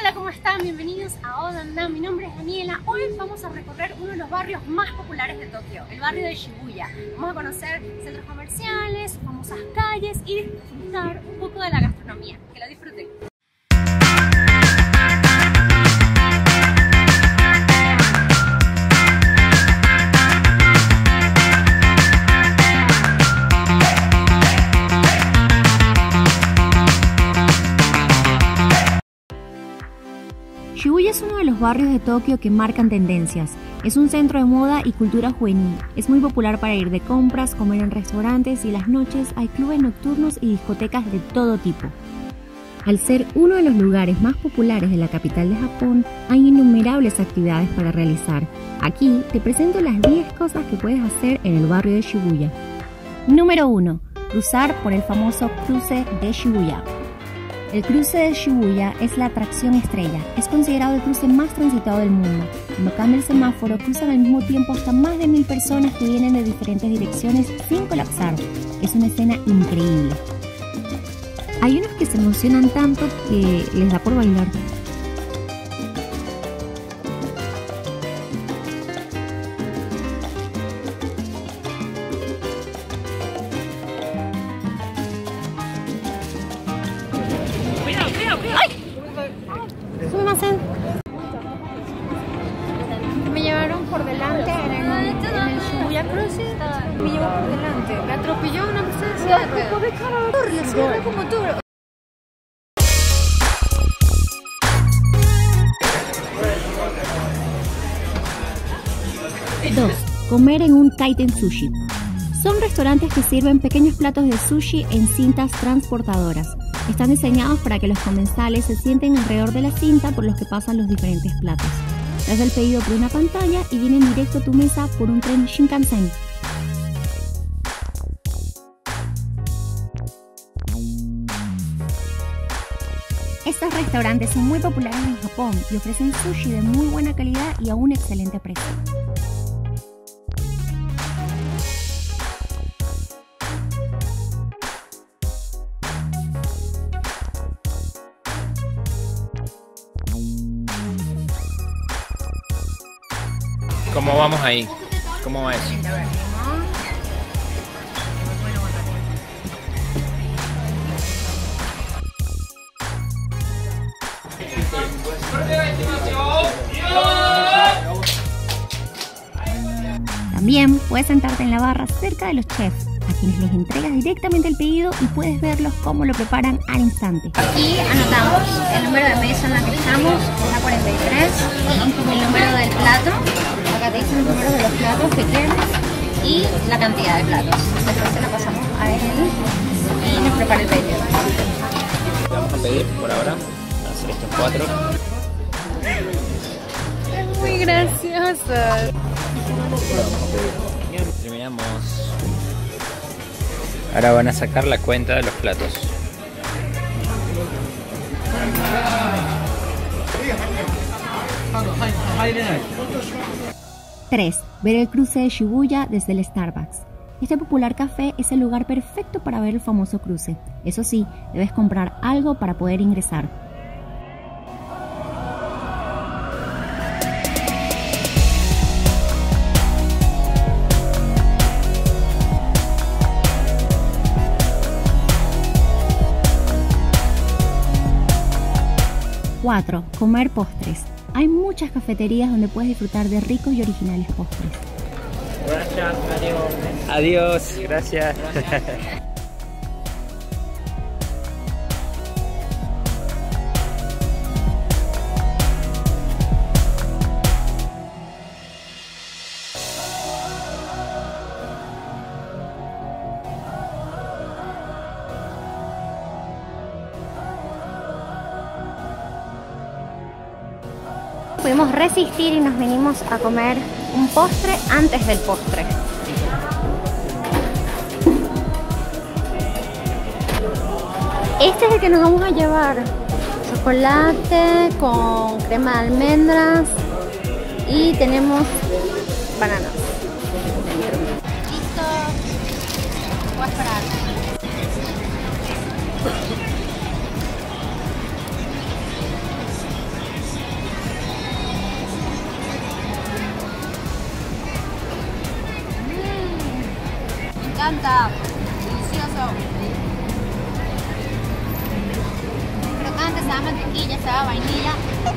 Hola, ¿cómo están? Bienvenidos a Odanda. Mi nombre es Daniela. Hoy vamos a recorrer uno de los barrios más populares de Tokio, el barrio de Shibuya. Vamos a conocer centros comerciales, famosas calles y disfrutar un poco de la gastronomía. Que lo disfruten. Shibuya es uno de los barrios de Tokio que marcan tendencias. Es un centro de moda y cultura juvenil. Es muy popular para ir de compras, comer en restaurantes y en las noches hay clubes nocturnos y discotecas de todo tipo. Al ser uno de los lugares más populares de la capital de Japón, hay innumerables actividades para realizar. Aquí te presento las 10 cosas que puedes hacer en el barrio de Shibuya. Número 1. Cruzar por el famoso cruce de Shibuya. El cruce de Shibuya es la atracción estrella. Es considerado el cruce más transitado del mundo. Cuando cambia el semáforo, cruzan al mismo tiempo hasta más de 1000 personas que vienen de diferentes direcciones sin colapsar. Es una escena increíble. Hay unos que se emocionan tanto que les da por bailar. Me llevaron por delante en el Shibuya Cruise. Me llevó por delante. Me atropelló una persona de silla de ruedas. Le agarró como duro. Dos. Comer en un kaiten sushi. Son restaurantes que sirven pequeños platos de sushi en cintas transportadoras. Están diseñados para que los comensales se sienten alrededor de la cinta por los que pasan los diferentes platos. Te haces el pedido por una pantalla y vienen directo a tu mesa por un tren Shinkansen. Estos restaurantes son muy populares en Japón y ofrecen sushi de muy buena calidad y a un excelente precio. ¿Cómo vamos ahí? ¿Cómo va eso? También puedes sentarte en la barra cerca de los chefs, a quienes les entregas directamente el pedido y puedes verlos cómo lo preparan al instante. Aquí anotamos el número de mesa en la que estamos, la 43, el número del plato. Acá te dicen los números de los platos que tienes y la cantidad de platos. Después se la pasamos a él y nos prepara el pedido. Vamos a pedir por ahora, a hacer estos 4. Es muy gracioso. Terminamos. Ahora van a sacar la cuenta de los platos. Tres. Ver el cruce de Shibuya desde el Starbucks. Este popular café es el lugar perfecto para ver el famoso cruce. Eso sí, debes comprar algo para poder ingresar. 4. Comer postres. Hay muchas cafeterías donde puedes disfrutar de ricos y originales postres. Gracias, adiós. Adiós, gracias. Pudimos resistir y nos vinimos a comer un postre antes del postre. Este es el que nos vamos a llevar. Chocolate con crema de almendras y tenemos bananas dentro. Listo. Voy a esperar. encanta. Delicioso. Crocante, sabe a mantequilla, sabe a vainilla.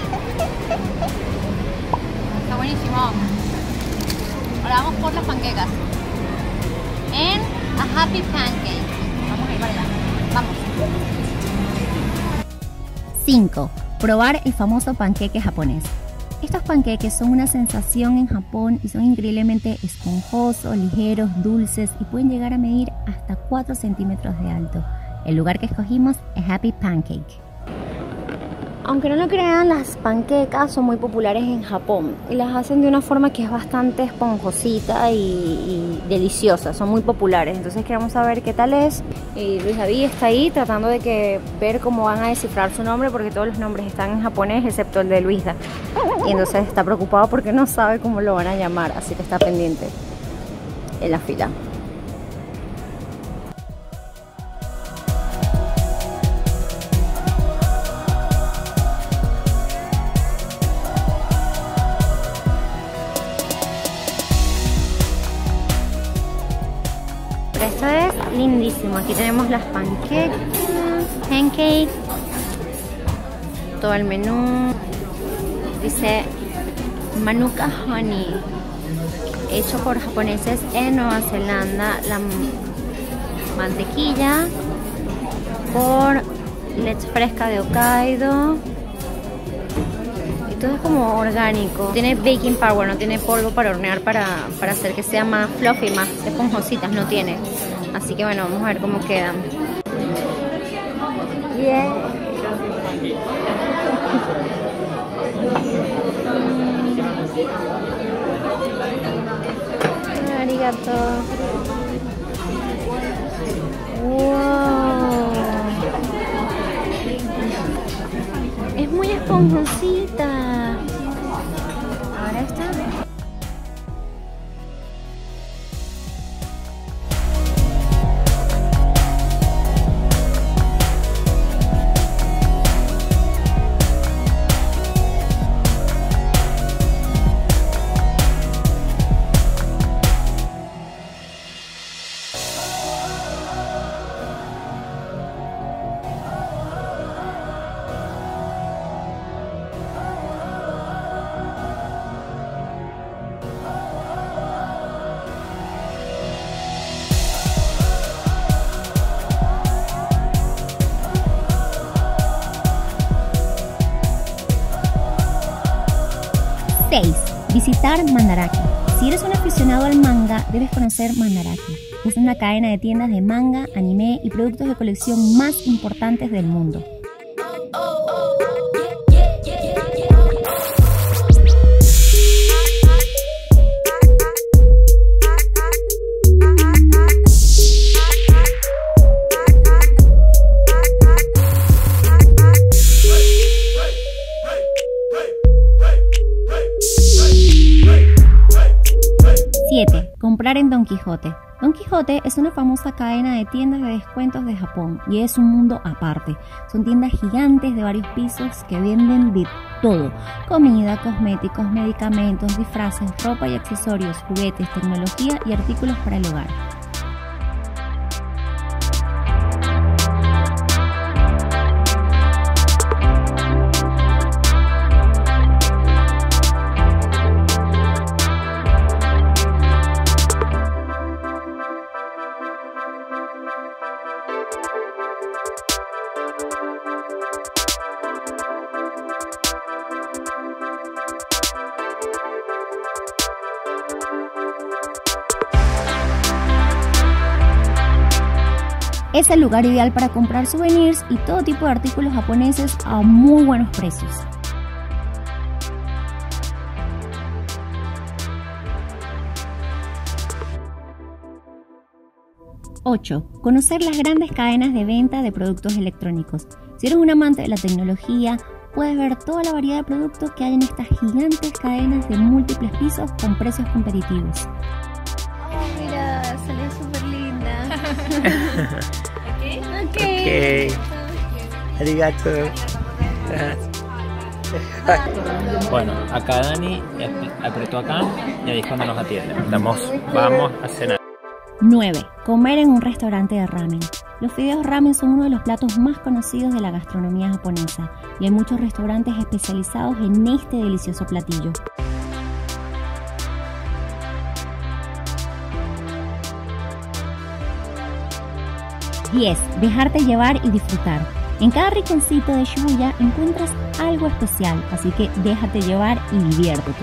Está buenísimo. Ahora vamos por las panquecas. En A Happy Pancake. Vamos a ir para allá. Vamos. 5. Probar el famoso panqueque japonés. Estos panqueques son una sensación en Japón y son increíblemente esponjosos, ligeros, dulces y pueden llegar a medir hasta 4 centímetros de alto. El lugar que escogimos es Happy Pancake. Aunque no lo crean, las panquecas son muy populares en Japón y las hacen de una forma que es bastante esponjosita y deliciosa, son muy populares. Entonces queremos saber qué tal es. Y Luis David está ahí tratando de ver cómo van a descifrar su nombre, porque todos los nombres están en japonés excepto el de Luisa. Y entonces está preocupado porque no sabe cómo lo van a llamar, así que está pendiente en la fila. Esto es lindísimo. Aquí tenemos las pancake, todo el menú. Dice Manuka Honey, hecho por japoneses en Nueva Zelanda. La mantequilla por leche fresca de Hokkaido. Y todo es como orgánico. Tiene baking powder, no tiene polvo para hornear para hacer que sea más fluffy, más esponjositas, no tiene. Así que bueno, vamos a ver cómo quedan. Bien. Arigato. Wow. Es muy esponjosita. Ahora está. 6. Visitar Mandarake. Si eres un aficionado al manga, debes conocer Mandarake. Es una cadena de tiendas de manga, anime y productos de colección más importantes del mundo. Comprar en Don Quijote. Don Quijote es una famosa cadena de tiendas de descuentos de Japón y es un mundo aparte. Son tiendas gigantes de varios pisos que venden de todo: comida, cosméticos, medicamentos, disfraces, ropa y accesorios, juguetes, tecnología y artículos para el hogar. Es el lugar ideal para comprar souvenirs y todo tipo de artículos japoneses a muy buenos precios. 8. Conocer las grandes cadenas de venta de productos electrónicos. Si eres un amante de la tecnología, puedes ver toda la variedad de productos que hay en estas gigantes cadenas de múltiples pisos con precios competitivos. Oh, mira, salió súper linda. Ok. Arigato. Bueno, acá Dani apretó acá y ahí es cuando nos atienden. Vamos a cenar. 9. Comer en un restaurante de ramen. Los fideos ramen son uno de los platos más conocidos de la gastronomía japonesa y hay muchos restaurantes especializados en este delicioso platillo. 10. Dejarte llevar y disfrutar. En cada rinconcito de Shibuya encuentras algo especial, así que déjate llevar y diviértete.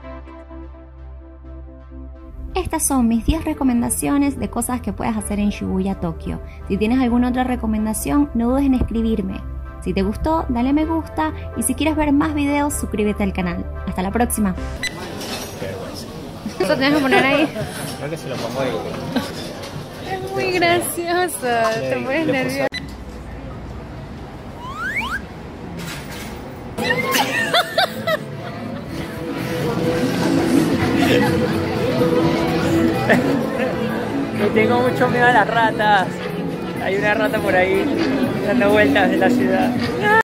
Estas son mis 10 recomendaciones de cosas que puedes hacer en Shibuya, Tokio. Si tienes alguna otra recomendación, no dudes en escribirme. Si te gustó, dale me gusta y si quieres ver más videos, suscríbete al canal. Hasta la próxima. Qué vergüenza. Eso tienes que poner ahí. Creo que se lo pongo ahí. Es muy gracioso, te pones nervioso. Le tengo mucho miedo a las ratas. Hay una rata por ahí dando vueltas en la ciudad.